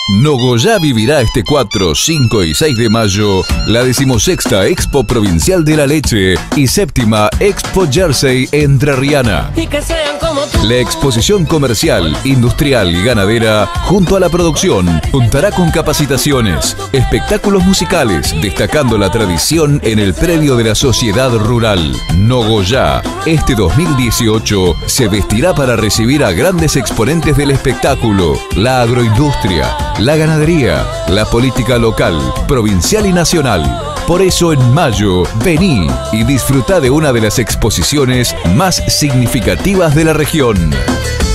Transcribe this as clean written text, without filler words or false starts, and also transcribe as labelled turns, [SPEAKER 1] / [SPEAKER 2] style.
[SPEAKER 1] Nogoyá vivirá este 4, 5 y 6 de mayo la 16ª Expo Provincial de la Leche y 7ª Expo Jersey Entrerriana. La exposición comercial, industrial y ganadera, junto a la producción, contará con capacitaciones, espectáculos musicales, destacando la tradición en el predio de la Sociedad Rural. Nogoyá, este 2018, se vestirá para recibir a grandes exponentes del espectáculo, la agroindustria, la ganadería, la política local, provincial y nacional. Por eso en mayo, vení y disfruta de una de las exposiciones más significativas de la región.